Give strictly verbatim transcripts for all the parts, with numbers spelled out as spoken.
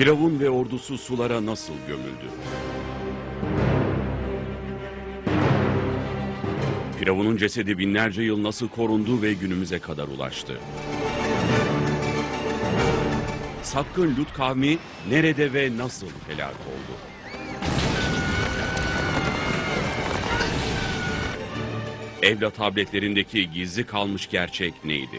Firavun ve ordusu sulara nasıl gömüldü? Firavun'un cesedi binlerce yıl nasıl korundu ve günümüze kadar ulaştı? Sapkın Lut kavmi nerede ve nasıl helak oldu? Evlat tabletlerindeki gizli kalmış gerçek neydi?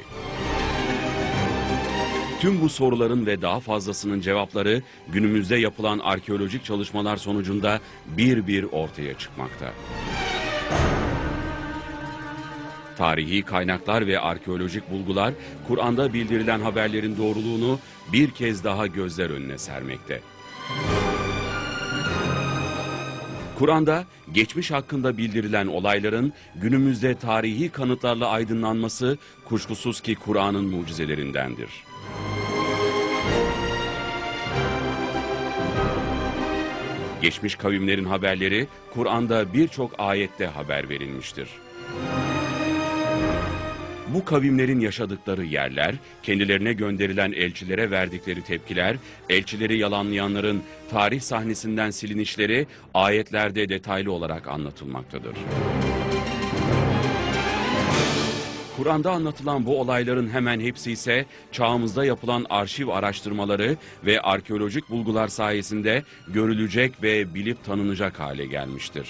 Tüm bu soruların ve daha fazlasının cevapları günümüzde yapılan arkeolojik çalışmalar sonucunda bir bir ortaya çıkmakta. Tarihi kaynaklar ve arkeolojik bulgular, Kur'an'da bildirilen haberlerin doğruluğunu bir kez daha gözler önüne sermekte. Kur'an'da geçmiş hakkında bildirilen olayların günümüzde tarihi kanıtlarla aydınlanması kuşkusuz ki Kur'an'ın mucizelerindendir. Geçmiş kavimlerin haberleri Kur'an'da birçok ayette haber verilmiştir. Bu kavimlerin yaşadıkları yerler, kendilerine gönderilen elçilere verdikleri tepkiler, elçileri yalanlayanların tarih sahnesinden silinişleri ayetlerde detaylı olarak anlatılmaktadır. Kur'an'da anlatılan bu olayların hemen hepsi ise çağımızda yapılan arşiv araştırmaları ve arkeolojik bulgular sayesinde görülecek ve bilip tanınacak hale gelmiştir.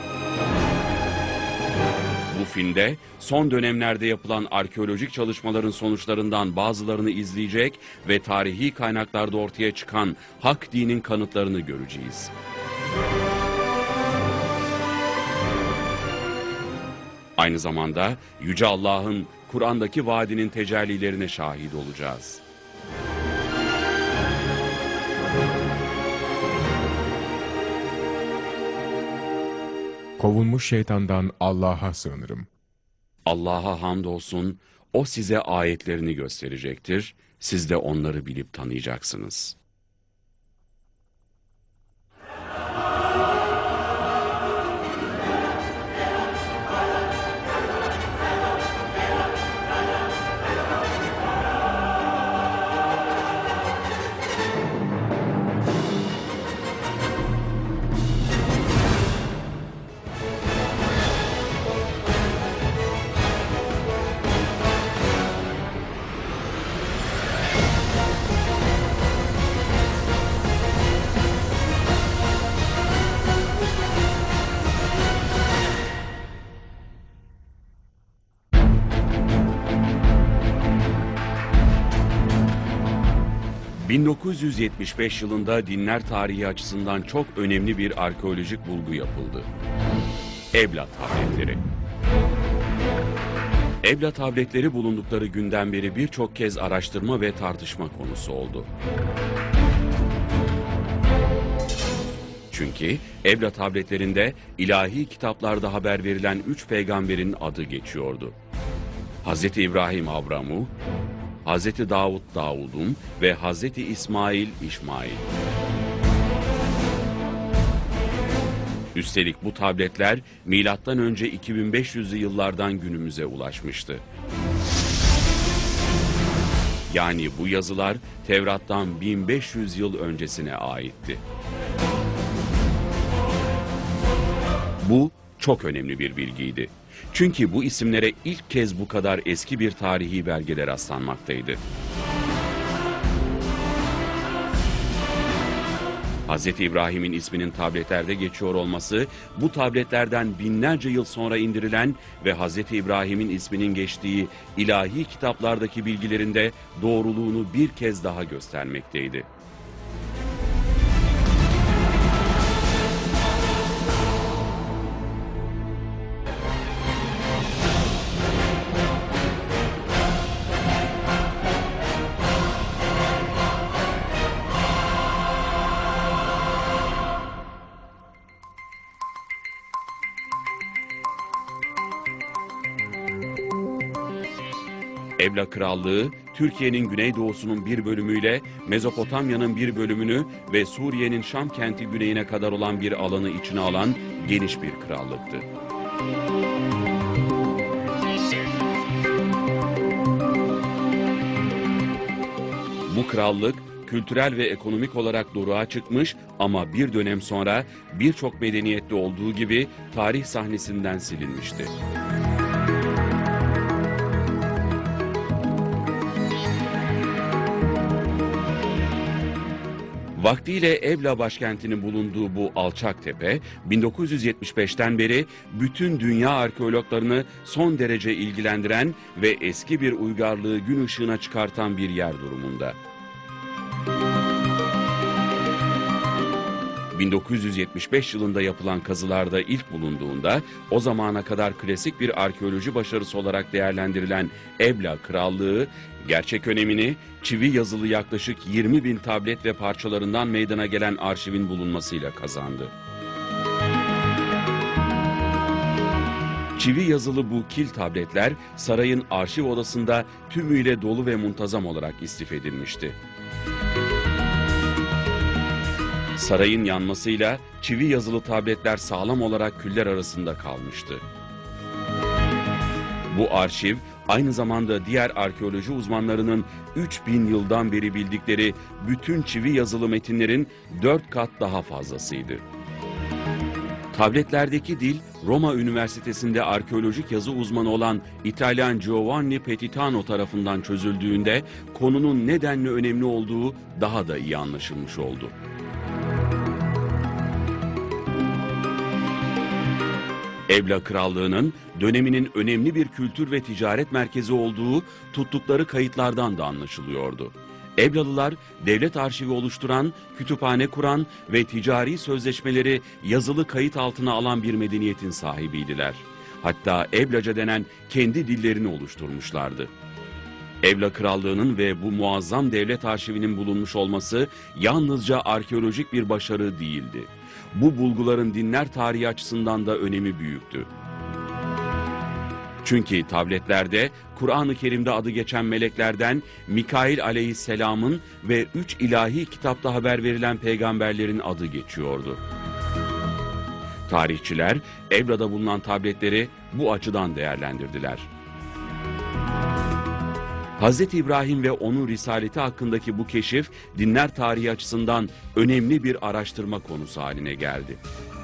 Bu filmde son dönemlerde yapılan arkeolojik çalışmaların sonuçlarından bazılarını izleyecek ve tarihi kaynaklarda ortaya çıkan hak dinin kanıtlarını göreceğiz. Aynı zamanda Yüce Allah'ın Kur'an'daki vaadinin tecellilerine şahit olacağız. Kovulmuş şeytandan Allah'a sığınırım. Allah'a hamdolsun, O size ayetlerini gösterecektir, siz de onları bilip tanıyacaksınız. bin dokuz yüz yetmiş beş yılında dinler tarihi açısından çok önemli bir arkeolojik bulgu yapıldı. Ebla tabletleri. Ebla tabletleri bulundukları günden beri birçok kez araştırma ve tartışma konusu oldu. Çünkü Ebla tabletlerinde ilahi kitaplarda haber verilen üç peygamberin adı geçiyordu. Hazreti İbrahim Abram'u, Hazreti Davud Davud'un ve Hazreti İsmail İsmail. Üstelik bu tabletler milattan önce iki bin beş yüzlü yıllardan günümüze ulaşmıştı. Yani bu yazılar Tevrat'tan bin beş yüz yıl öncesine aitti. Bu çok önemli bir bilgiydi. Çünkü bu isimlere ilk kez bu kadar eski bir tarihi belgede rastlanmaktaydı. Hazreti İbrahim'in isminin tabletlerde geçiyor olması, bu tabletlerden binlerce yıl sonra indirilen ve Hazreti İbrahim'in isminin geçtiği ilahi kitaplardaki bilgilerin de doğruluğunu bir kez daha göstermekteydi. Ebla Krallığı, Türkiye'nin güneydoğusunun bir bölümüyle Mezopotamya'nın bir bölümünü ve Suriye'nin Şam kenti güneyine kadar olan bir alanı içine alan geniş bir krallıktı. Bu krallık kültürel ve ekonomik olarak doruğa çıkmış ama bir dönem sonra birçok medeniyette olduğu gibi tarih sahnesinden silinmişti. Vaktiyle Ebla başkentinin bulunduğu bu alçak tepe, bin dokuz yüz yetmiş beşten beri bütün dünya arkeologlarını son derece ilgilendiren ve eski bir uygarlığı gün ışığına çıkartan bir yer durumunda. bin dokuz yüz yetmiş beş yılında yapılan kazılarda ilk bulunduğunda o zamana kadar klasik bir arkeoloji başarısı olarak değerlendirilen Ebla Krallığı, gerçek önemini çivi yazılı yaklaşık yirmi bin tablet ve parçalarından meydana gelen arşivin bulunmasıyla kazandı. Çivi yazılı bu kil tabletler sarayın arşiv odasında tümüyle dolu ve muntazam olarak istif edilmişti. Sarayın yanmasıyla çivi yazılı tabletler sağlam olarak küller arasında kalmıştı. Bu arşiv aynı zamanda diğer arkeoloji uzmanlarının üç bin yıldan beri bildikleri bütün çivi yazılı metinlerin dört kat daha fazlasıydı. Tabletlerdeki dil, Roma Üniversitesi'nde arkeolojik yazı uzmanı olan İtalyan Giovanni Petitano tarafından çözüldüğünde konunun nedenle önemli olduğu daha da iyi anlaşılmış oldu. Ebla Krallığı'nın döneminin önemli bir kültür ve ticaret merkezi olduğu tuttukları kayıtlardan da anlaşılıyordu. Eblalılar devlet arşivi oluşturan, kütüphane kuran ve ticari sözleşmeleri yazılı kayıt altına alan bir medeniyetin sahibiydiler. Hatta Eblaca denen kendi dillerini oluşturmuşlardı. Ebla Krallığı'nın ve bu muazzam devlet arşivinin bulunmuş olması yalnızca arkeolojik bir başarı değildi. Bu bulguların dinler tarihi açısından da önemi büyüktü. Çünkü tabletlerde Kur'an-ı Kerim'de adı geçen meleklerden Mikail aleyhisselamın ve üç ilahi kitapta haber verilen peygamberlerin adı geçiyordu. Tarihçiler Ebla'da bulunan tabletleri bu açıdan değerlendirdiler. Hazreti İbrahim ve onun risaleti hakkındaki bu keşif dinler tarihi açısından önemli bir araştırma konusu haline geldi.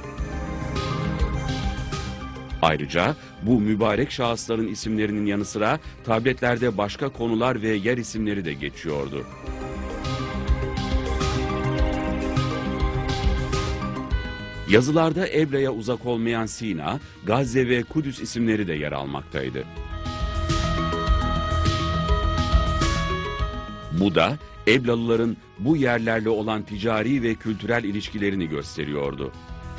Ayrıca bu mübarek şahısların isimlerinin yanı sıra tabletlerde başka konular ve yer isimleri de geçiyordu. Yazılarda Ebla'ya uzak olmayan Sina, Gazze ve Kudüs isimleri de yer almaktaydı. Bu da Eblalıların bu yerlerle olan ticari ve kültürel ilişkilerini gösteriyordu.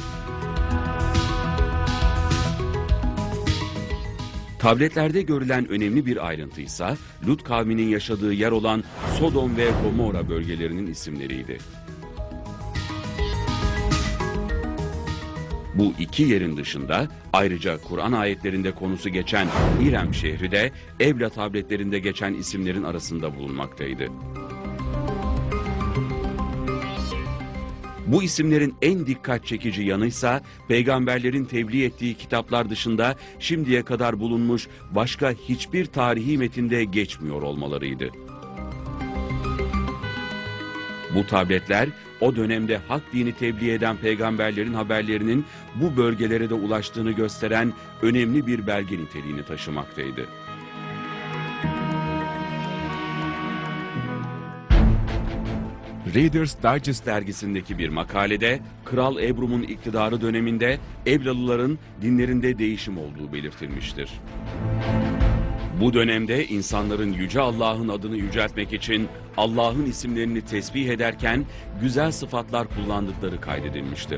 Tabletlerde görülen önemli bir ayrıntıysa Lut kavminin yaşadığı yer olan Sodom ve Gomorra bölgelerinin isimleriydi. Bu iki yerin dışında ayrıca Kur'an ayetlerinde konusu geçen İrem şehri de Ebla tabletlerinde geçen isimlerin arasında bulunmaktaydı. Bu isimlerin en dikkat çekici yanıysa peygamberlerin tebliğ ettiği kitaplar dışında şimdiye kadar bulunmuş başka hiçbir tarihi metinde geçmiyor olmalarıydı. Bu tabletler o dönemde hak dini tebliğ eden peygamberlerin haberlerinin bu bölgelere de ulaştığını gösteren önemli bir belge niteliğini taşımaktaydı. Reader's Digest dergisindeki bir makalede Kral Ebrum'un iktidarı döneminde Eblalıların dinlerinde değişim olduğu belirtilmiştir. Bu dönemde insanların Yüce Allah'ın adını yüceltmek için Allah'ın isimlerini tesbih ederken güzel sıfatlar kullandıkları kaydedilmiştir.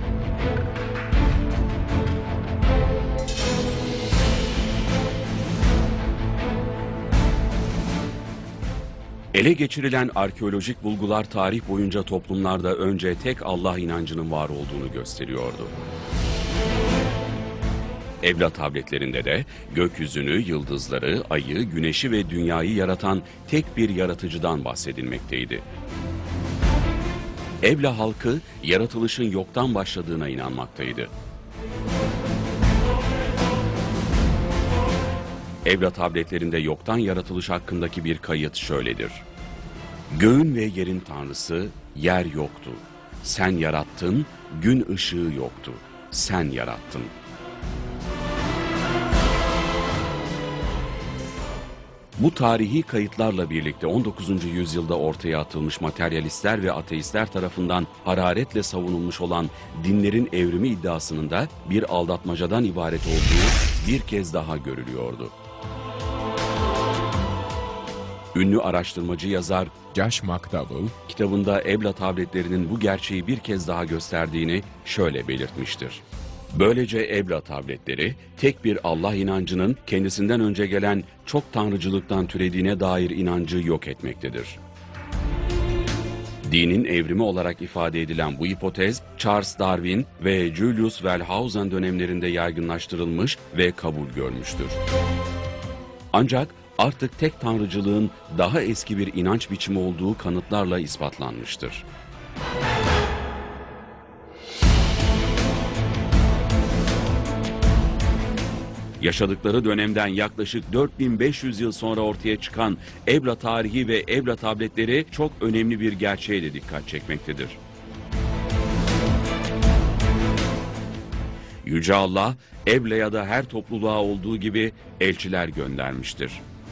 Ele geçirilen arkeolojik bulgular tarih boyunca toplumlarda önce tek Allah inancının var olduğunu gösteriyordu. Ebla tabletlerinde de gökyüzünü, yıldızları, ayı, güneşi ve dünyayı yaratan tek bir yaratıcıdan bahsedilmekteydi. Ebla halkı yaratılışın yoktan başladığına inanmaktaydı. Ebla tabletlerinde yoktan yaratılış hakkındaki bir kayıt şöyledir. Göğün ve yerin tanrısı, yer yoktu. Sen yarattın, gün ışığı yoktu. Sen yarattın. Bu tarihi kayıtlarla birlikte on dokuzuncu yüzyılda ortaya atılmış materyalistler ve ateistler tarafından hararetle savunulmuş olan dinlerin evrimi iddiasının da bir aldatmacadan ibaret olduğu bir kez daha görülüyordu. Ünlü araştırmacı yazar Josh McDowell, kitabında Ebla tabletlerinin bu gerçeği bir kez daha gösterdiğini şöyle belirtmiştir. Böylece Ebla tabletleri tek bir Allah inancının kendisinden önce gelen çok tanrıcılıktan türediğine dair inancı yok etmektedir. Dinin evrimi olarak ifade edilen bu hipotez, Charles Darwin ve Julius Wellhausen dönemlerinde yaygınlaştırılmış ve kabul görmüştür. Ancak artık tek tanrıcılığın daha eski bir inanç biçimi olduğu kanıtlarla ispatlanmıştır. Yaşadıkları dönemden yaklaşık dört bin beş yüz yıl sonra ortaya çıkan Ebla tarihi ve Ebla tabletleri çok önemli bir gerçeğe de dikkat çekmektedir. Yüce Allah, Ebla'ya da her topluluğa olduğu gibi elçiler göndermiştir.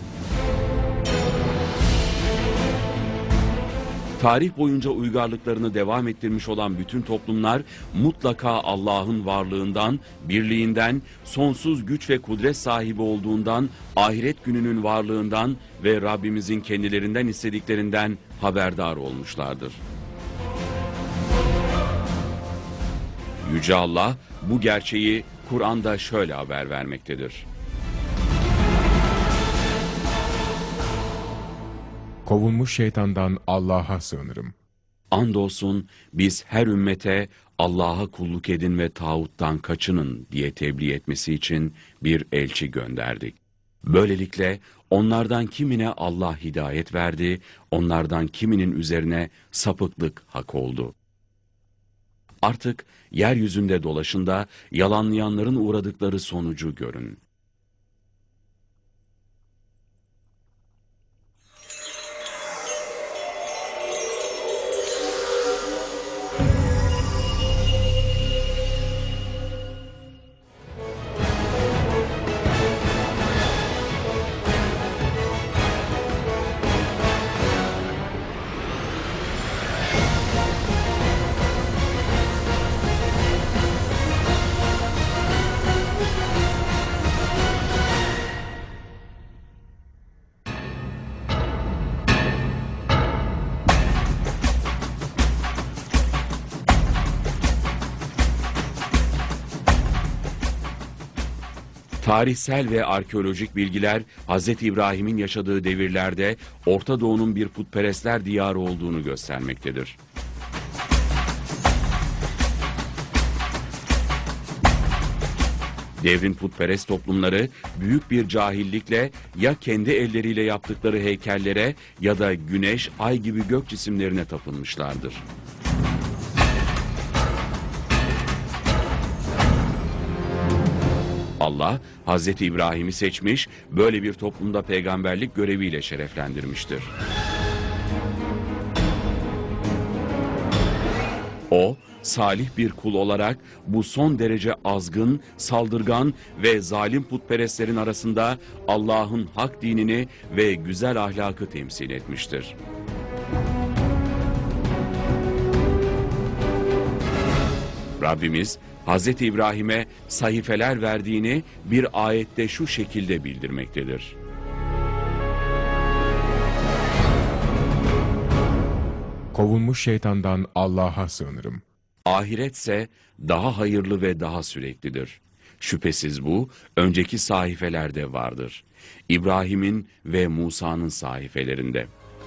Tarih boyunca uygarlıklarını devam ettirmiş olan bütün toplumlar mutlaka Allah'ın varlığından, birliğinden, sonsuz güç ve kudret sahibi olduğundan, ahiret gününün varlığından ve Rabbimizin kendilerinden istediklerinden haberdar olmuşlardır. Yüce Allah bu gerçeği Kur'an'da şöyle haber vermektedir. kovulmuş şeytandan Allah'a sığınırım. Andolsun biz her ümmete Allah'a kulluk edin ve tağuttan kaçının diye tebliğ etmesi için bir elçi gönderdik. Böylelikle onlardan kimine Allah hidayet verdi, onlardan kiminin üzerine sapıklık hak oldu. Artık yeryüzünde dolaşın da yalanlayanların uğradıkları sonucu görün. Tarihsel ve arkeolojik bilgiler Hz. İbrahim'in yaşadığı devirlerde Orta Doğu'nun bir putperestler diyarı olduğunu göstermektedir. Devrin putperest toplumları büyük bir cahillikle ya kendi elleriyle yaptıkları heykellere ya da güneş, ay gibi gök cisimlerine tapınmışlardır. Allah, Hazreti İbrahim'i seçmiş, böyle bir toplumda peygamberlik göreviyle şereflendirmiştir. O, salih bir kul olarak bu son derece azgın, saldırgan ve zalim putperestlerin arasında Allah'ın hak dinini ve güzel ahlakı temsil etmiştir. Rabbimiz, Hz. İbrahim'e sahifeler verdiğini bir ayette şu şekilde bildirmektedir. Kovulmuş şeytandan Allah'a sığınırım. Ahiretse daha hayırlı ve daha süreklidir. Şüphesiz bu, önceki sahifelerde vardır. İbrahim'in ve Musa'nın sahifelerinde.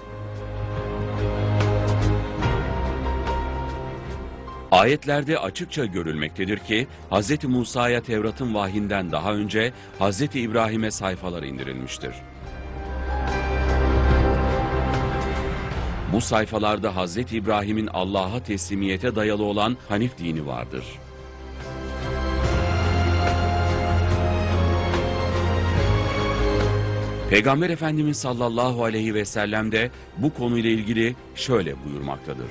Ayetlerde açıkça görülmektedir ki Hz. Musa'ya Tevrat'ın vahyinden daha önce Hz. İbrahim'e sayfalar indirilmiştir. Bu sayfalarda Hz. İbrahim'in Allah'a teslimiyete dayalı olan Hanif dini vardır. Peygamber Efendimiz sallallahu aleyhi ve sellem de bu konuyla ilgili şöyle buyurmaktadır.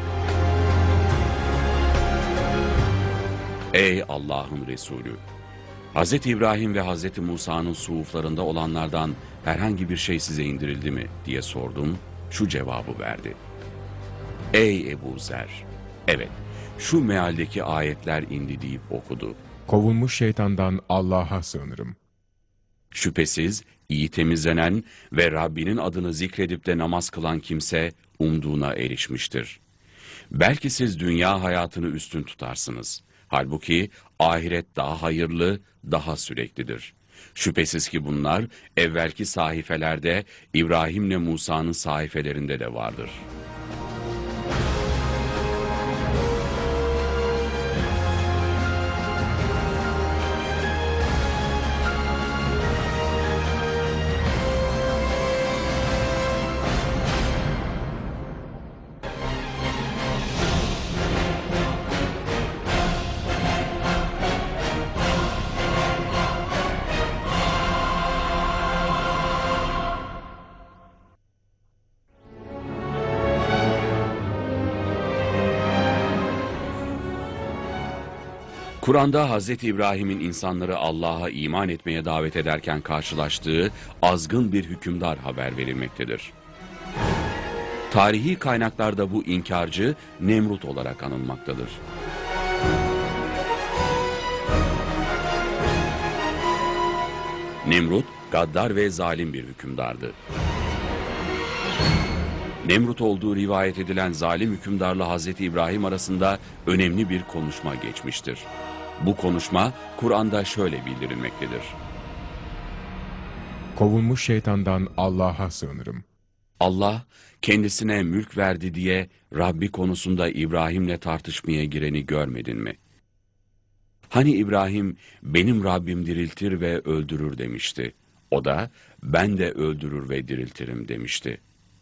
Ey Allah'ın Resulü! Hz. İbrahim ve Hz. Musa'nın suhuflarında olanlardan herhangi bir şey size indirildi mi diye sordum, şu cevabı verdi. Ey Ebu Zer! Evet, şu mealdeki ayetler indi deyip okudu. Kovulmuş şeytandan Allah'a sığınırım. Şüphesiz iyi temizlenen ve Rabbinin adını zikredip de namaz kılan kimse umduğuna erişmiştir. Belki siz dünya hayatını üstün tutarsınız. Halbuki ahiret daha hayırlı, daha süreklidir. Şüphesiz ki bunlar evvelki sahifelerde İbrahim'le Musa'nın sahifelerinde de vardır. Kur'an'da Hz. İbrahim'in insanları Allah'a iman etmeye davet ederken karşılaştığı azgın bir hükümdar haber verilmektedir. Tarihi kaynaklarda bu inkarcı Nemrut olarak anılmaktadır. Nemrut, gaddar ve zalim bir hükümdardı. Nemrut olduğu rivayet edilen zalim hükümdarla Hz. İbrahim arasında önemli bir konuşma geçmiştir. Bu konuşma Kur'an'da şöyle bildirilmektedir. Kovulmuş şeytandan Allah'a sığınırım. Allah kendisine mülk verdi diye Rabbi konusunda İbrahim'le tartışmaya gireni görmedin mi? Hani İbrahim benim Rabbim diriltir ve öldürür demişti. O da ben de öldürür ve diriltirim demişti.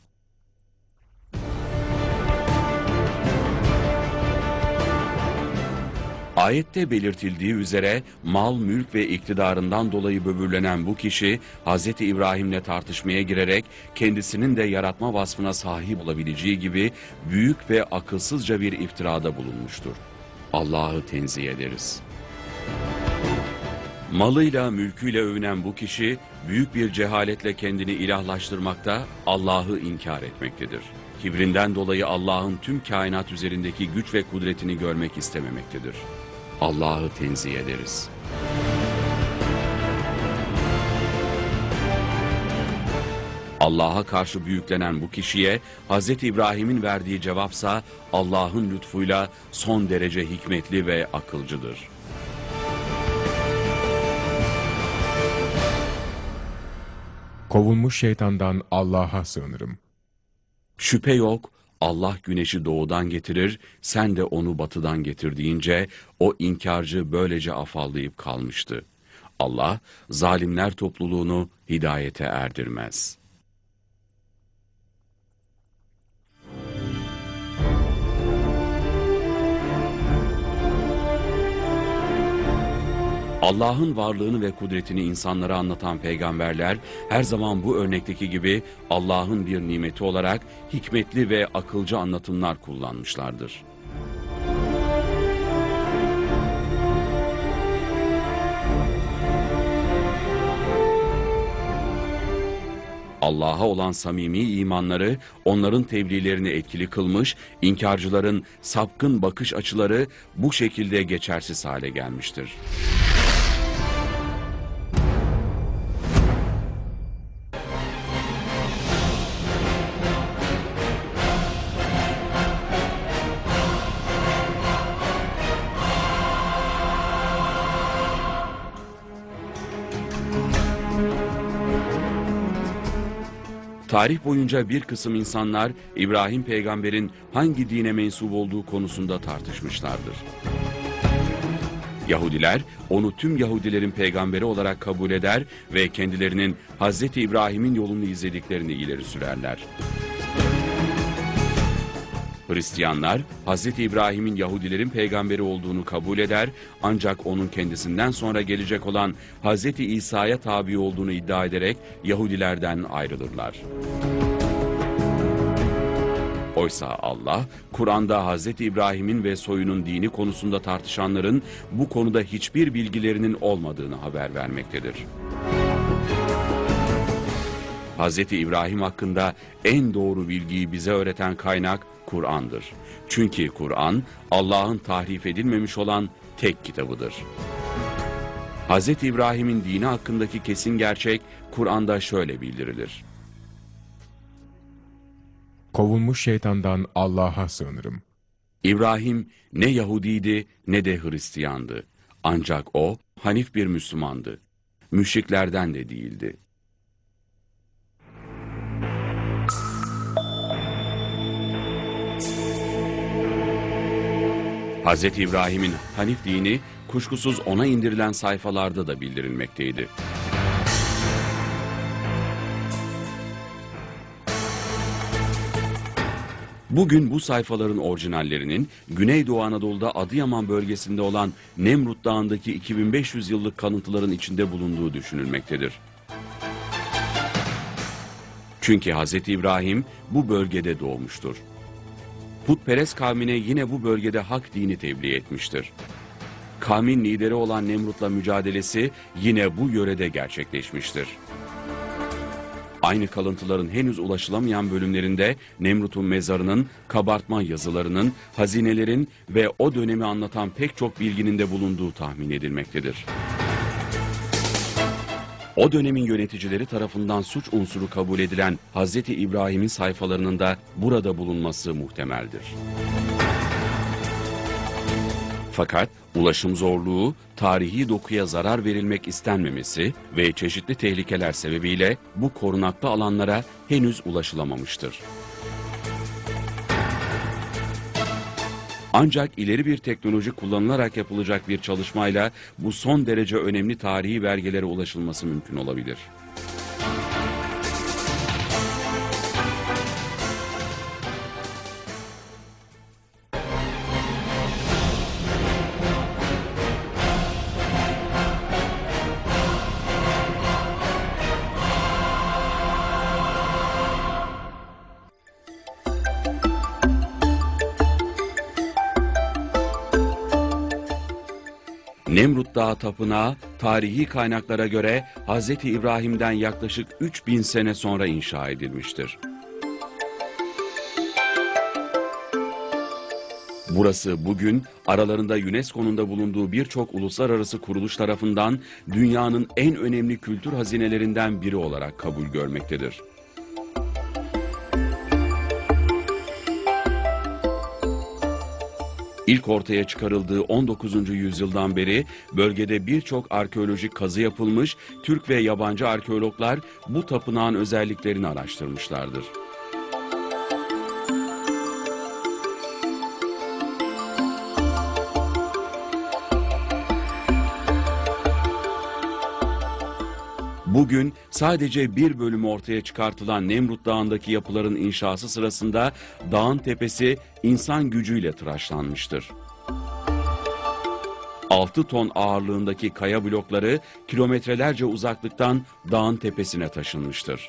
Ayette belirtildiği üzere mal, mülk ve iktidarından dolayı böbürlenen bu kişi Hz. İbrahim'le tartışmaya girerek kendisinin de yaratma vasfına sahip olabileceği gibi büyük ve akılsızca bir iftirada bulunmuştur. Allah'ı tenzih ederiz. Malıyla, mülküyle övünen bu kişi büyük bir cehaletle kendini ilahlaştırmakta, Allah'ı inkar etmektedir. Kibrinden dolayı Allah'ın tüm kainat üzerindeki güç ve kudretini görmek istememektedir. Allah'ı tenzih ederiz. Allah'a karşı büyüklenen bu kişiye Hz. İbrahim'in verdiği cevapsa Allah'ın lütfuyla son derece hikmetli ve akılcıdır. Kovulmuş şeytandan Allah'a sığınırım. Şüphe yok, Allah güneşi doğudan getirir, sen de onu batıdan getir deyince o inkarcı böylece afallayıp kalmıştı. Allah zalimler topluluğunu hidayete erdirmez. Allah'ın varlığını ve kudretini insanlara anlatan peygamberler her zaman bu örnekteki gibi Allah'ın bir nimeti olarak hikmetli ve akılcı anlatımlar kullanmışlardır. Allah'a olan samimi imanları onların tebliğlerini etkili kılmış, inkarcıların sapkın bakış açıları bu şekilde geçersiz hale gelmiştir. Tarih boyunca bir kısım insanlar İbrahim peygamberin hangi dine mensup olduğu konusunda tartışmışlardır. Yahudiler onu tüm Yahudilerin peygamberi olarak kabul eder ve kendilerinin Hz. İbrahim'in yolunu izlediklerini ileri sürerler. Hristiyanlar, Hazreti İbrahim'in Yahudilerin peygamberi olduğunu kabul eder, ancak onun kendisinden sonra gelecek olan Hazreti İsa'ya tabi olduğunu iddia ederek Yahudilerden ayrılırlar. Oysa Allah, Kur'an'da Hazreti İbrahim'in ve soyunun dini konusunda tartışanların bu konuda hiçbir bilgilerinin olmadığını haber vermektedir. Hazreti İbrahim hakkında en doğru bilgiyi bize öğreten kaynak Kur'an'dır. Çünkü Kur'an, Allah'ın tahrif edilmemiş olan tek kitabıdır. Hazreti İbrahim'in dini hakkındaki kesin gerçek Kur'an'da şöyle bildirilir. Kovulmuş şeytandan Allah'a sığınırım. İbrahim ne Yahudiydi ne de Hristiyandı. Ancak o hanif bir Müslümandı. Müşriklerden de değildi. Hazreti İbrahim'in hanif dini kuşkusuz ona indirilen sayfalarda da bildirilmekteydi. Bugün bu sayfaların orijinallerinin Güneydoğu Anadolu'da Adıyaman bölgesinde olan Nemrut Dağı'ndaki iki bin beş yüz yıllık kalıntıların içinde bulunduğu düşünülmektedir. Çünkü Hazreti İbrahim bu bölgede doğmuştur. Putperest kavmine yine bu bölgede hak dini tebliğ etmiştir. Kavmin lideri olan Nemrut'la mücadelesi yine bu yörede gerçekleşmiştir. Aynı kalıntıların henüz ulaşılamayan bölümlerinde Nemrut'un mezarının, kabartma yazılarının, hazinelerin ve o dönemi anlatan pek çok bilginin de bulunduğu tahmin edilmektedir. O dönemin yöneticileri tarafından suç unsuru kabul edilen Hazreti İbrahim'in sayfalarının da burada bulunması muhtemeldir. Fakat ulaşım zorluğu, tarihi dokuya zarar verilmek istenmemesi ve çeşitli tehlikeler sebebiyle bu korunaklı alanlara henüz ulaşılamamıştır. Ancak ileri bir teknoloji kullanılarak yapılacak bir çalışmayla bu son derece önemli tarihi belgelere ulaşılması mümkün olabilir. Nemrut Dağı Tapınağı, tarihi kaynaklara göre Hazreti İbrahim'den yaklaşık üç bin sene sonra inşa edilmiştir. Burası bugün aralarında UNESCO'nun da bulunduğu birçok uluslararası kuruluş tarafından dünyanın en önemli kültür hazinelerinden biri olarak kabul görmektedir. İlk ortaya çıkarıldığı on dokuzuncu yüzyıldan beri bölgede birçok arkeolojik kazı yapılmış, Türk ve yabancı arkeologlar bu tapınağın özelliklerini araştırmışlardır. Bugün sadece bir bölümü ortaya çıkartılan Nemrut Dağı'ndaki yapıların inşası sırasında dağın tepesi insan gücüyle tıraşlanmıştır. altı ton ağırlığındaki kaya blokları kilometrelerce uzaklıktan dağın tepesine taşınmıştır.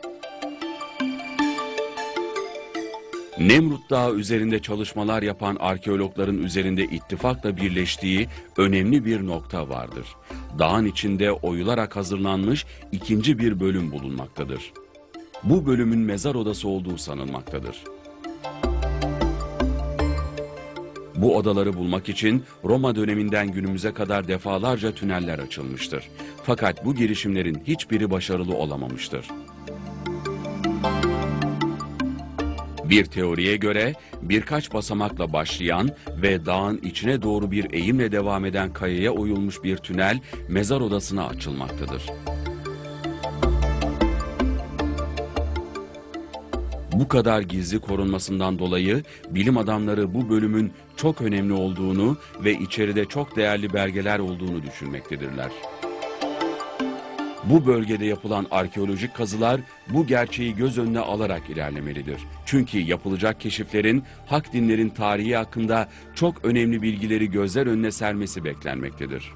Nemrut Dağı üzerinde çalışmalar yapan arkeologların üzerinde ittifakla birleştiği önemli bir nokta vardır. Dağın içinde oyularak hazırlanmış ikinci bir bölüm bulunmaktadır. Bu bölümün mezar odası olduğu sanılmaktadır. Bu odaları bulmak için Roma döneminden günümüze kadar defalarca tüneller açılmıştır. Fakat bu girişimlerin hiçbiri başarılı olamamıştır. Bir teoriye göre birkaç basamakla başlayan ve dağın içine doğru bir eğimle devam eden kayaya oyulmuş bir tünel mezar odasına açılmaktadır. Bu kadar gizli korunmasından dolayı bilim adamları bu bölümün çok önemli olduğunu ve içeride çok değerli belgeler olduğunu düşünmektedirler. Bu bölgede yapılan arkeolojik kazılar bu gerçeği göz önüne alarak ilerlemelidir. Çünkü yapılacak keşiflerin hak dinlerin tarihi hakkında çok önemli bilgileri gözler önüne sermesi beklenmektedir.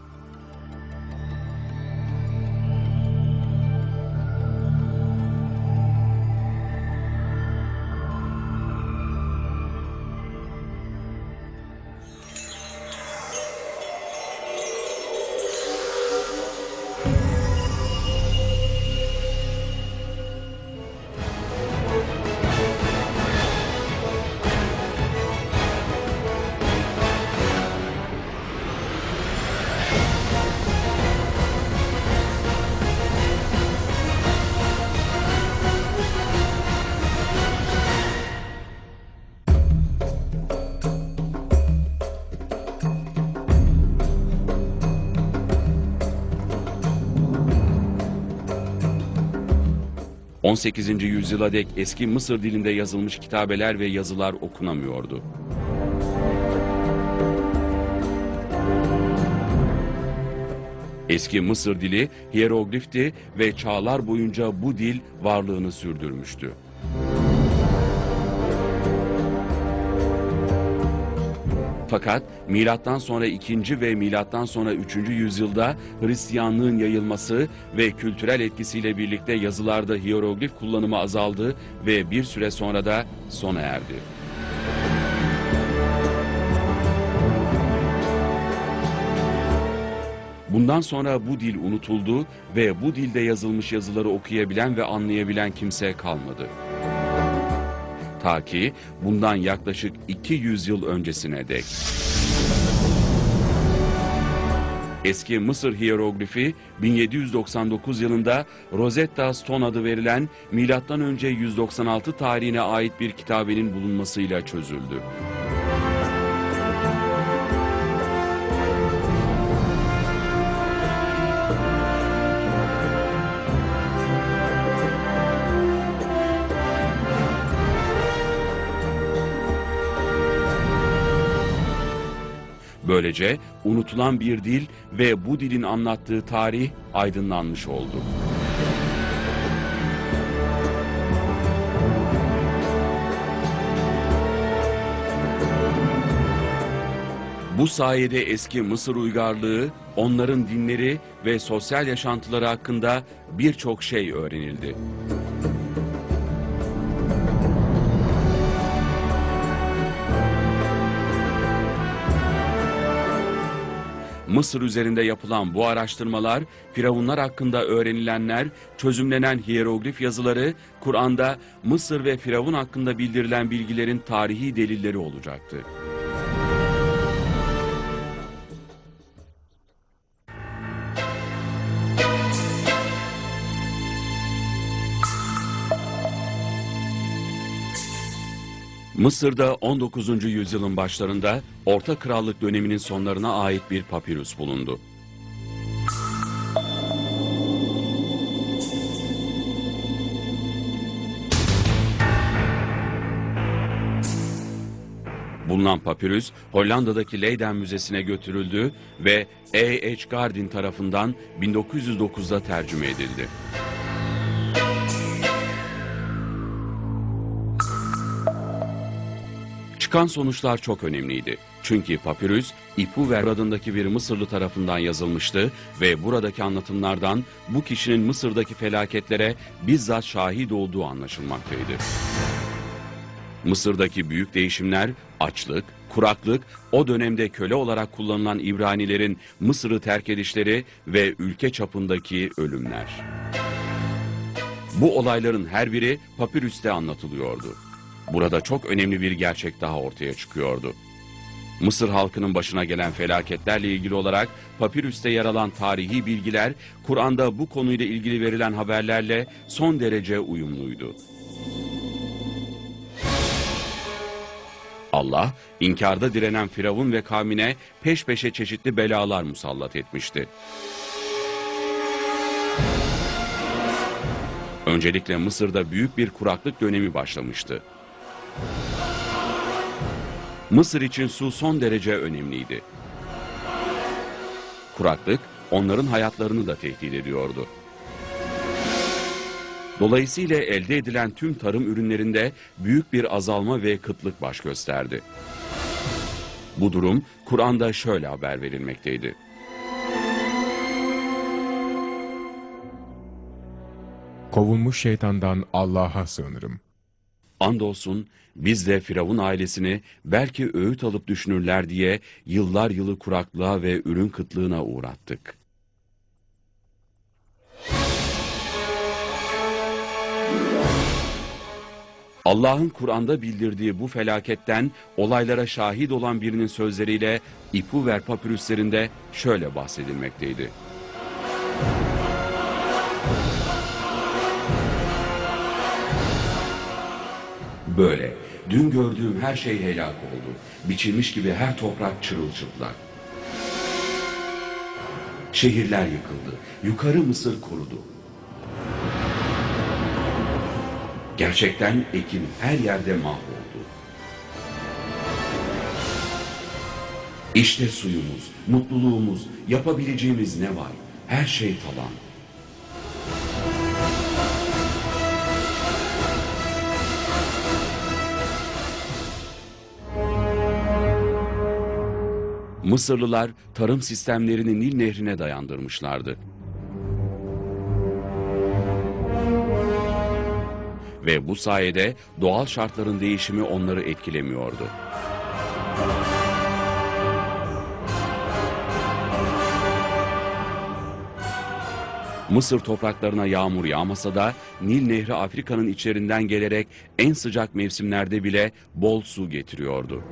on sekizinci yüzyıla dek eski Mısır dilinde yazılmış kitabeler ve yazılar okunamıyordu. Eski Mısır dili hiyeroglifti ve çağlar boyunca bu dil varlığını sürdürmüştü. Fakat milattan sonra ikinci ve milattan sonra üçüncü yüzyılda Hristiyanlığın yayılması ve kültürel etkisiyle birlikte yazılarda hiyeroglif kullanımı azaldı ve bir süre sonra da sona erdi. Bundan sonra bu dil unutuldu ve bu dilde yazılmış yazıları okuyabilen ve anlayabilen kimse kalmadı. Ta ki bundan yaklaşık iki yüz yıl öncesine dek. Eski Mısır hiyeroglifi bin yedi yüz doksan dokuz yılında Rosetta Stone adı verilen milattan önce yüz doksan altı tarihine ait bir kitabenin bulunmasıyla çözüldü. Böylece unutulan bir dil ve bu dilin anlattığı tarih aydınlanmış oldu. Bu sayede eski Mısır uygarlığı, onların dinleri ve sosyal yaşantıları hakkında birçok şey öğrenildi. Mısır üzerinde yapılan bu araştırmalar, firavunlar hakkında öğrenilenler, çözümlenen hiyeroglif yazıları, Kur'an'da Mısır ve Firavun hakkında bildirilen bilgilerin tarihi delilleri olacaktı. Mısır'da on dokuzuncu yüzyılın başlarında Orta Krallık döneminin sonlarına ait bir papirüs bulundu. Bulunan papirüs Hollanda'daki Leiden Müzesi'ne götürüldü ve E H Gardin tarafından bin dokuz yüz dokuzda tercüme edildi. Çıkan sonuçlar çok önemliydi. Çünkü papirüs, İpuver adındaki bir Mısırlı tarafından yazılmıştı ve buradaki anlatımlardan bu kişinin Mısır'daki felaketlere bizzat şahit olduğu anlaşılmaktaydı. Mısır'daki büyük değişimler, açlık, kuraklık, o dönemde köle olarak kullanılan İbranilerin Mısır'ı terk edişleri ve ülke çapındaki ölümler. Bu olayların her biri papirüste anlatılıyordu. Burada çok önemli bir gerçek daha ortaya çıkıyordu. Mısır halkının başına gelen felaketlerle ilgili olarak papirüste yer alan tarihi bilgiler, Kur'an'da bu konuyla ilgili verilen haberlerle son derece uyumluydu. Allah, inkarda direnen Firavun ve kavmine peş peşe çeşitli belalar musallat etmişti. Öncelikle Mısır'da büyük bir kuraklık dönemi başlamıştı. Mısır için su son derece önemliydi. Kuraklık onların hayatlarını da tehdit ediyordu. Dolayısıyla elde edilen tüm tarım ürünlerinde büyük bir azalma ve kıtlık baş gösterdi. Bu durum Kur'an'da şöyle haber verilmekteydi. Kovulmuş şeytandan Allah'a sığınırım. Andolsun biz de Firavun ailesini belki öğüt alıp düşünürler diye yıllar yılı kuraklığa ve ürün kıtlığına uğrattık. Allah'ın Kur'an'da bildirdiği bu felaketten olaylara şahit olan birinin sözleriyle İpuver papürüslerinde şöyle bahsedilmekteydi. Böyle, dün gördüğüm her şey helak oldu. Biçilmiş gibi her toprak çırılçıplak. Şehirler yıkıldı. Yukarı Mısır kurudu. Gerçekten ekim her yerde mahvoldu. İşte suyumuz, mutluluğumuz, yapabileceğimiz ne var? Her şey talan. Mısırlılar tarım sistemlerini Nil Nehri'ne dayandırmışlardı. Ve bu sayede doğal şartların değişimi onları etkilemiyordu. Mısır topraklarına yağmur yağmasa da Nil Nehri Afrika'nın içlerinden gelerek en sıcak mevsimlerde bile bol su getiriyordu.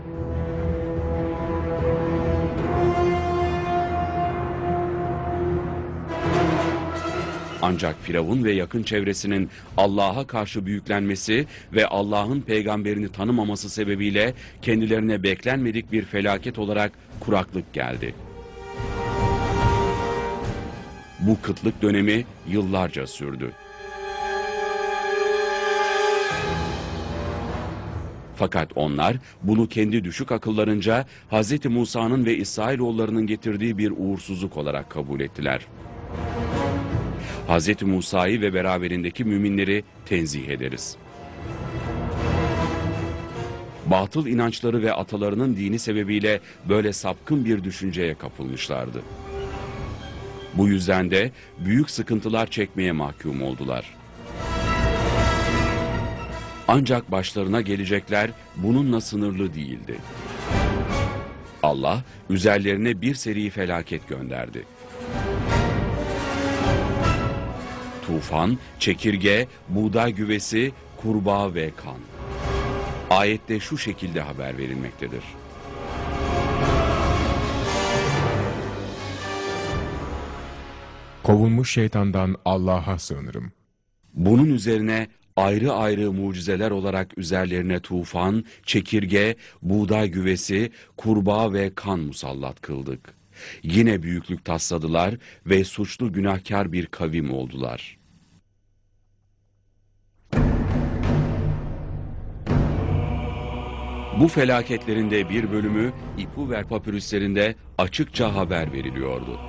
Ancak Firavun ve yakın çevresinin Allah'a karşı büyüklenmesi ve Allah'ın peygamberini tanımaması sebebiyle kendilerine beklenmedik bir felaket olarak kuraklık geldi. Bu kıtlık dönemi yıllarca sürdü. Fakat onlar bunu kendi düşük akıllarınca Hz. Musa'nın ve İsrailoğullarının getirdiği bir uğursuzluk olarak kabul ettiler. Hz. Musa'yı ve beraberindeki müminleri tenzih ederiz. Batıl inançları ve atalarının dini sebebiyle böyle sapkın bir düşünceye kapılmışlardı. Bu yüzden de büyük sıkıntılar çekmeye mahkum oldular. Ancak başlarına gelecekler bununla sınırlı değildi. Allah üzerlerine bir seri felaket gönderdi. Tufan, çekirge, buğday güvesi, kurbağa ve kan. Ayette şu şekilde haber verilmektedir. Kovulmuş şeytandan Allah'a sığınırım. Bunun üzerine ayrı ayrı mucizeler olarak üzerlerine tufan, çekirge, buğday güvesi, kurbağa ve kan musallat kıldık. Yine büyüklük tasladılar ve suçlu günahkar bir kavim oldular. Bu felaketlerin de bir bölümü İpuver papürüslerinde açıkça haber veriliyordu.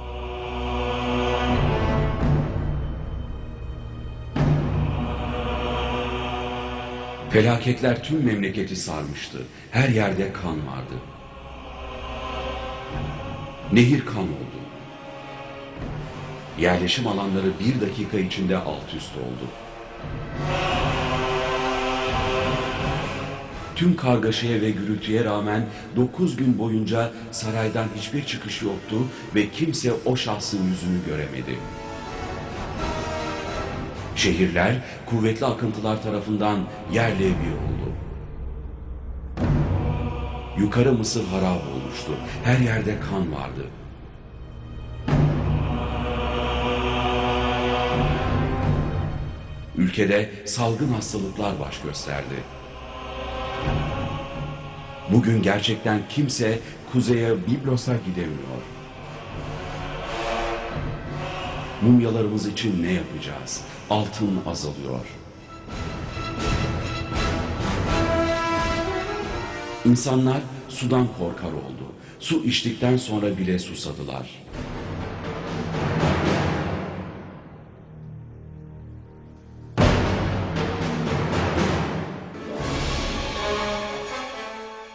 Felaketler tüm memleketi sarmıştı. Her yerde kan vardı. Nehir kan oldu. Yerleşim alanları bir dakika içinde alt üst oldu. Tüm kargaşaya ve gürültüye rağmen dokuz gün boyunca saraydan hiçbir çıkış yoktu ve kimse o şahsın yüzünü göremedi. Şehirler kuvvetli akıntılar tarafından yerle bir oldu. Yukarı Mısır harap olmuştu. Her yerde kan vardı. Ülkede salgın hastalıklar baş gösterdi. Bugün gerçekten kimse kuzeye Biblos'a gidemiyor. Mumyalarımız için ne yapacağız? Altın azalıyor. İnsanlar sudan korkar oldu. Su içtikten sonra bile susadılar.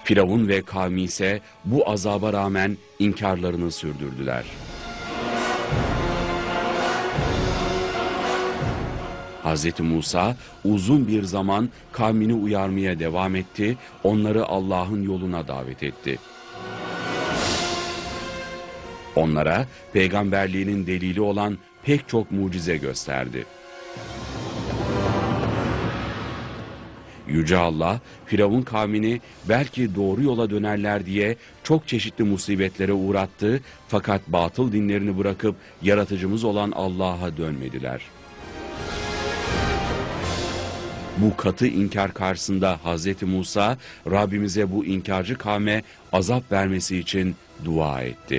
Firavun ve kavmi ise bu azaba rağmen inkarlarını sürdürdüler. Hz. Musa uzun bir zaman kavmini uyarmaya devam etti, onları Allah'ın yoluna davet etti. Onlara peygamberliğinin delili olan pek çok mucize gösterdi. Yüce Allah, Firavun kavmini belki doğru yola dönerler diye çok çeşitli musibetlere uğrattı, fakat batıl dinlerini bırakıp yaratıcımız olan Allah'a dönmediler. Bu katı inkar karşısında Hz. Musa, Rabbimize bu inkarcı kavme azap vermesi için dua etti.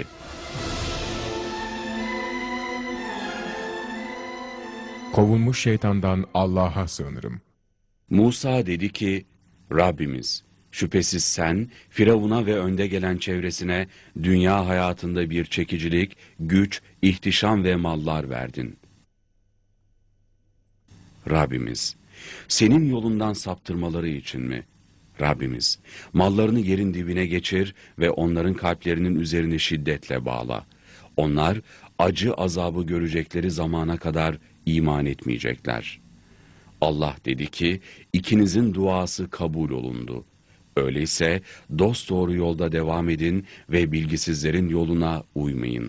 Kovulmuş şeytandan Allah'a sığınırım. Musa dedi ki, Rabbimiz, şüphesiz sen Firavun'a ve önde gelen çevresine dünya hayatında bir çekicilik, güç, ihtişam ve mallar verdin. Rabbimiz, senin yolundan saptırmaları için mi? Rabbimiz, mallarını yerin dibine geçir ve onların kalplerinin üzerine şiddetle bağla. Onlar acı azabı görecekleri zamana kadar iman etmeyecekler. Allah dedi ki, ikinizin duası kabul olundu. Öyleyse dosdoğru yolda devam edin ve bilgisizlerin yoluna uymayın.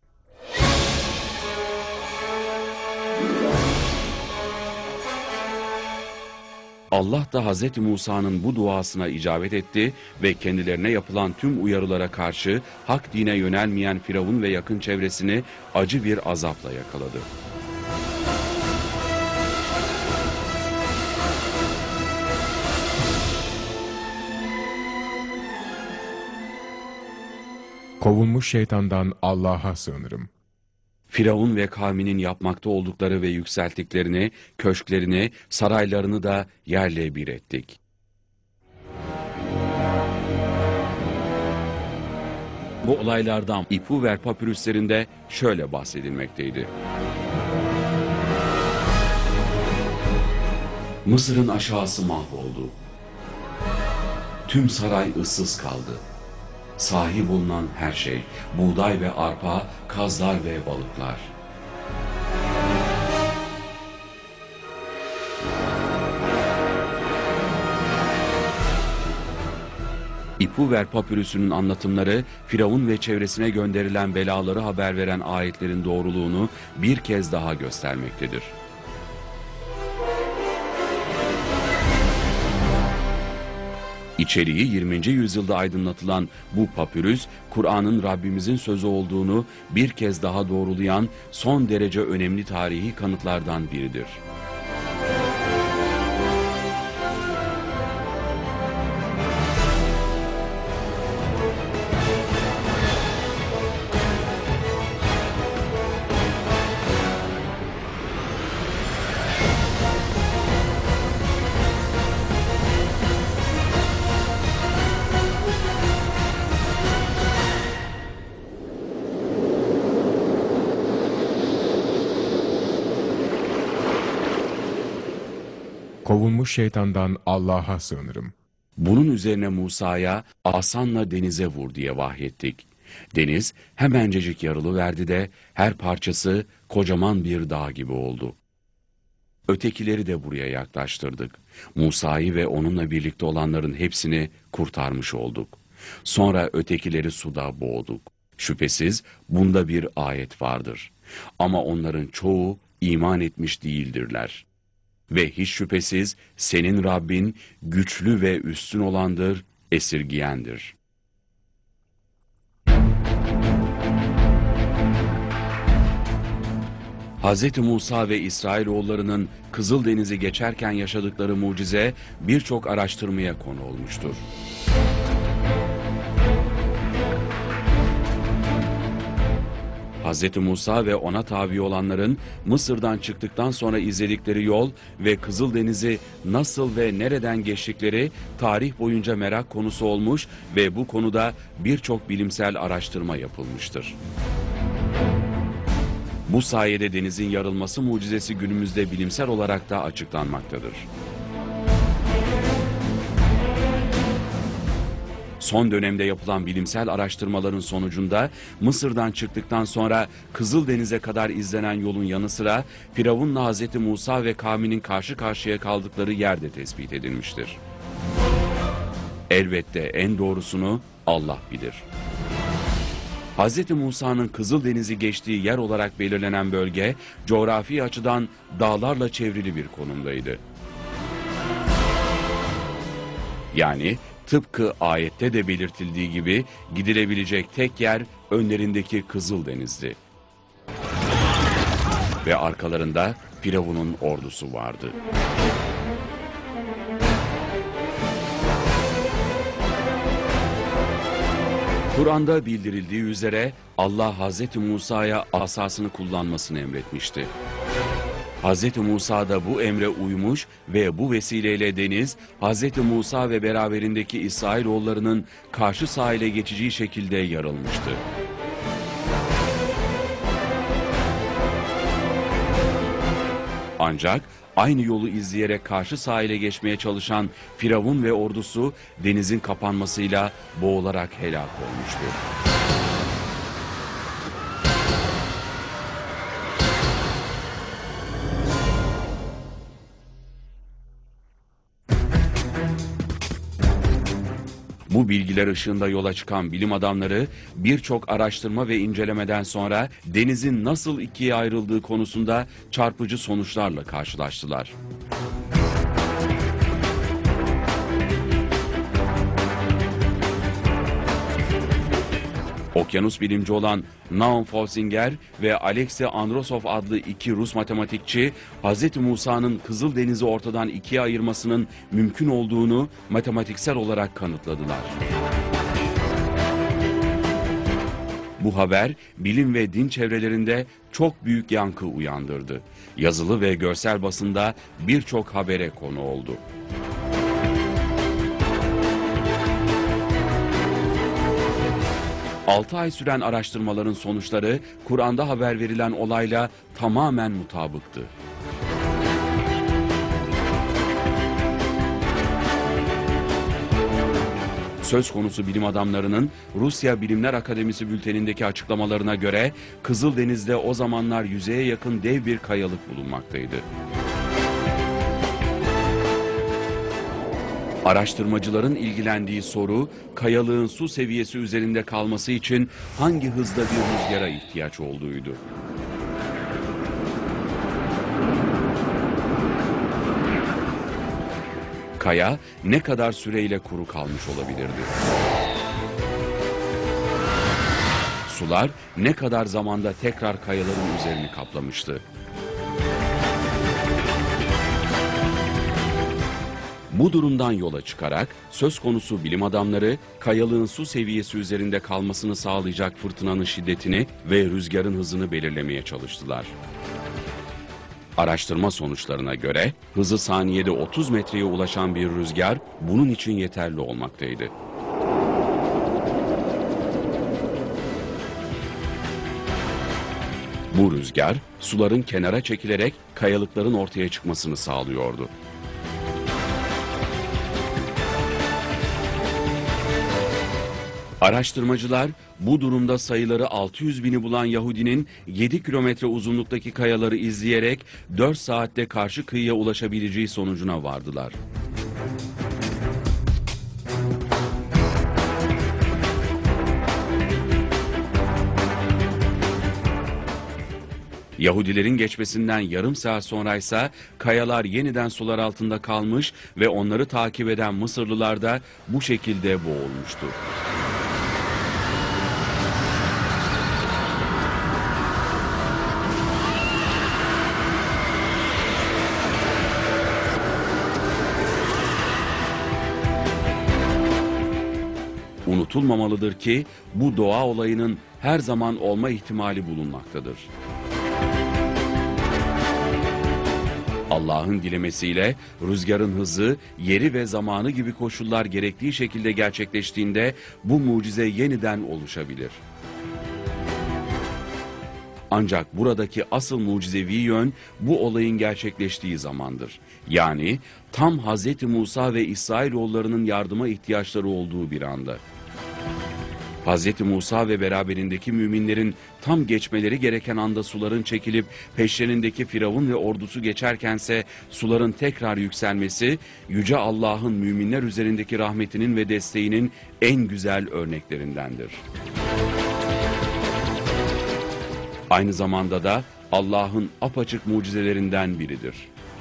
Allah da Hz. Musa'nın bu duasına icabet etti ve kendilerine yapılan tüm uyarılara karşı hak dine yönelmeyen Firavun ve yakın çevresini acı bir azapla yakaladı. Kovulmuş şeytandan Allah'a sığınırım. Firavun ve kavminin yapmakta oldukları ve yükselttiklerini, köşklerini, saraylarını da yerle bir ettik. Bu olaylardan İpuver papürüslerinde şöyle bahsedilmekteydi. Mısır'ın aşağısı mahvoldu. Tüm saray ıssız kaldı. Sahi bulunan her şey, buğday ve arpa, kazlar ve balıklar. İpuver papürüsünün anlatımları, Firavun ve çevresine gönderilen belaları haber veren ayetlerin doğruluğunu bir kez daha göstermektedir. İçeriği yirminci yüzyılda aydınlatılan bu papürüs, Kur'an'ın Rabbimizin sözü olduğunu bir kez daha doğrulayan son derece önemli tarihi kanıtlardan biridir. Kovulmuş şeytandan Allah'a sığınırım. Bunun üzerine Musa'ya asanla denize vur diye vahyettik. Deniz hemencecik yarılıverdi de her parçası kocaman bir dağ gibi oldu. Ötekileri de buraya yaklaştırdık. Musa'yı ve onunla birlikte olanların hepsini kurtarmış olduk. Sonra ötekileri suda boğduk. Şüphesiz bunda bir ayet vardır. Ama onların çoğu iman etmiş değildirler. Ve hiç şüphesiz senin Rabbin güçlü ve üstün olandır, esirgiyendir. Hz. Musa ve İsrailoğullarının Kızıldeniz'i geçerken yaşadıkları mucize birçok araştırmaya konu olmuştur. Hz. Musa ve ona tabi olanların Mısır'dan çıktıktan sonra izledikleri yol ve Kızıldeniz'i nasıl ve nereden geçtikleri tarih boyunca merak konusu olmuş ve bu konuda birçok bilimsel araştırma yapılmıştır. Bu sayede denizin yarılması mucizesi günümüzde bilimsel olarak da açıklanmaktadır. Son dönemde yapılan bilimsel araştırmaların sonucunda Mısır'dan çıktıktan sonra Kızıldeniz'e kadar izlenen yolun yanı sıra Firavun'la Hazreti Musa ve kavminin karşı karşıya kaldıkları yerde tespit edilmiştir. Elbette en doğrusunu Allah bilir. Hazreti Musa'nın Kızıldeniz'i geçtiği yer olarak belirlenen bölge, coğrafi açıdan dağlarla çevrili bir konumdaydı. Yani tıpkı ayette de belirtildiği gibi gidilebilecek tek yer önlerindeki Kızıldeniz'di. Ve arkalarında Firavun'un ordusu vardı. Kur'an'da bildirildiği üzere Allah Hazreti Musa'ya asasını kullanmasını emretmişti. Hazreti Musa da bu emre uymuş ve bu vesileyle deniz, Hazreti Musa ve beraberindeki İsrailoğullarının karşı sahile geçeceği şekilde yarılmıştı. Ancak aynı yolu izleyerek karşı sahile geçmeye çalışan Firavun ve ordusu denizin kapanmasıyla boğularak helak olmuştu. Bu bilgiler ışığında yola çıkan bilim adamları birçok araştırma ve incelemeden sonra denizin nasıl ikiye ayrıldığı konusunda çarpıcı sonuçlarla karşılaştılar. Okyanus bilimci olan Naum Fausinger ve Alexey Androsov adlı iki Rus matematikçi, Hz. Musa'nın Kızıldeniz'i ortadan ikiye ayırmasının mümkün olduğunu matematiksel olarak kanıtladılar. Bu haber bilim ve din çevrelerinde çok büyük yankı uyandırdı. Yazılı ve görsel basında birçok habere konu oldu. altı ay süren araştırmaların sonuçları Kur'an'da haber verilen olayla tamamen mutabıktı. Söz konusu bilim adamlarının Rusya Bilimler Akademisi bültenindeki açıklamalarına göre Kızıldeniz'de o zamanlar yüzeye yakın dev bir kayalık bulunmaktaydı. Araştırmacıların ilgilendiği soru, kayalığın su seviyesi üzerinde kalması için hangi hızda bir rüzgara ihtiyaç olduğuydu. Kaya ne kadar süreyle kuru kalmış olabilirdi? Sular ne kadar zamanda tekrar kayaların üzerini kaplamıştı? Bu durumdan yola çıkarak söz konusu bilim adamları kayalığın su seviyesi üzerinde kalmasını sağlayacak fırtınanın şiddetini ve rüzgarın hızını belirlemeye çalıştılar. Araştırma sonuçlarına göre hızı saniyede otuz metreye ulaşan bir rüzgar bunun için yeterli olmaktaydı. Bu rüzgar suların kenara çekilerek kayalıkların ortaya çıkmasını sağlıyordu. Araştırmacılar bu durumda sayıları altı yüz bini bulan Yahudinin yedi kilometre uzunluktaki kayaları izleyerek dört saatte karşı kıyıya ulaşabileceği sonucuna vardılar. Yahudilerin geçmesinden yarım saat sonraysa kayalar yeniden sular altında kalmış ve onları takip eden Mısırlılar da bu şekilde boğulmuştu. Unutulmamalıdır ki bu doğa olayının her zaman olma ihtimali bulunmaktadır. Allah'ın dilemesiyle rüzgarın hızı, yeri ve zamanı gibi koşullar gerektiği şekilde gerçekleştiğinde bu mucize yeniden oluşabilir. Ancak buradaki asıl mucizevi yön bu olayın gerçekleştiği zamandır. Yani tam Hazreti Musa ve İsrailoğullarının yardıma ihtiyaçları olduğu bir anda. Hz. Musa ve beraberindeki müminlerin tam geçmeleri gereken anda suların çekilip peşlerindeki Firavun ve ordusu geçerkense suların tekrar yükselmesi, Yüce Allah'ın müminler üzerindeki rahmetinin ve desteğinin en güzel örneklerindendir. Aynı zamanda da Allah'ın apaçık mucizelerinden biridir.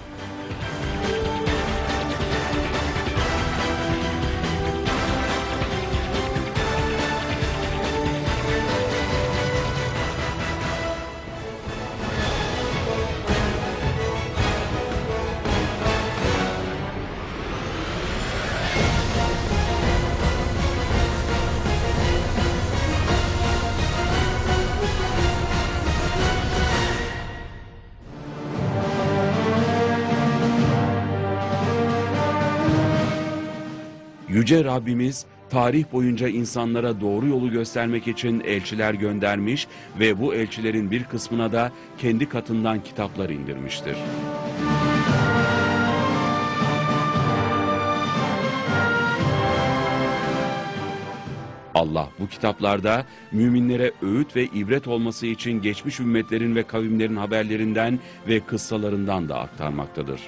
Yüce Rabbimiz tarih boyunca insanlara doğru yolu göstermek için elçiler göndermiş ve bu elçilerin bir kısmına da kendi katından kitaplar indirmiştir. Allah bu kitaplarda müminlere öğüt ve ibret olması için geçmiş ümmetlerin ve kavimlerin haberlerinden ve kıssalarından da aktarmaktadır.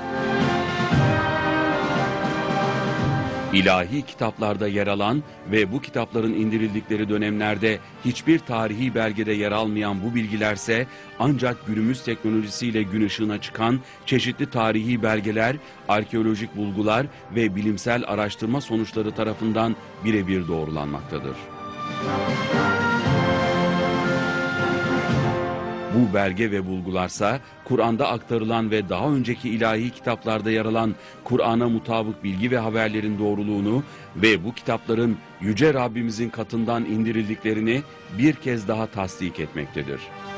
İlahi kitaplarda yer alan ve bu kitapların indirildikleri dönemlerde hiçbir tarihi belgede yer almayan bu bilgilerse ancak günümüz teknolojisiyle gün ışığına çıkan çeşitli tarihi belgeler, arkeolojik bulgular ve bilimsel araştırma sonuçları tarafından birebir doğrulanmaktadır. Bu belge ve bulgularsa Kur'an'da aktarılan ve daha önceki ilahi kitaplarda yer alan Kur'an'a mutabık bilgi ve haberlerin doğruluğunu ve bu kitapların Yüce Rabbimizin katından indirildiklerini bir kez daha tasdik etmektedir.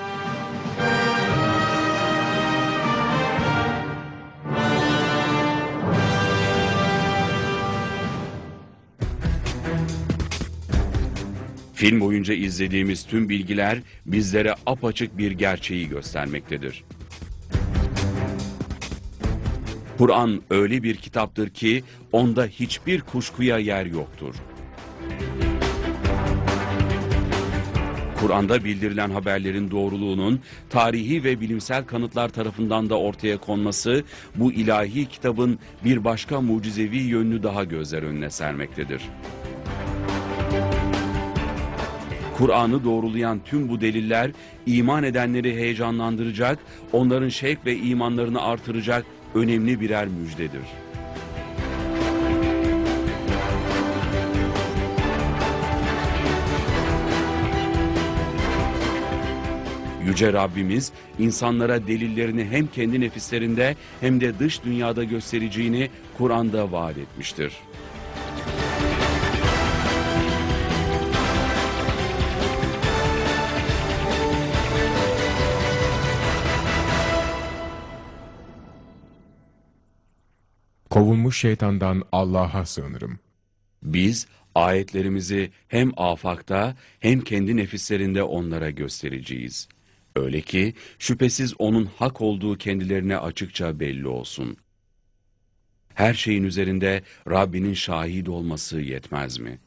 Film boyunca izlediğimiz tüm bilgiler bizlere apaçık bir gerçeği göstermektedir. Kur'an öyle bir kitaptır ki onda hiçbir kuşkuya yer yoktur. Kur'an'da bildirilen haberlerin doğruluğunun tarihi ve bilimsel kanıtlar tarafından da ortaya konması bu ilahi kitabın bir başka mucizevi yönünü daha gözler önüne sermektedir. Kur'an'ı doğrulayan tüm bu deliller iman edenleri heyecanlandıracak, onların şevk ve imanlarını artıracak önemli birer müjdedir. Yüce Rabbimiz insanlara delillerini hem kendi nefislerinde hem de dış dünyada göstereceğini Kur'an'da vaat etmiştir. Kovulmuş şeytandan Allah'a sığınırım. Biz ayetlerimizi hem afakta hem kendi nefislerinde onlara göstereceğiz. Öyle ki şüphesiz onun hak olduğu kendilerine açıkça belli olsun. Her şeyin üzerinde Rabbinin şahit olması yetmez mi?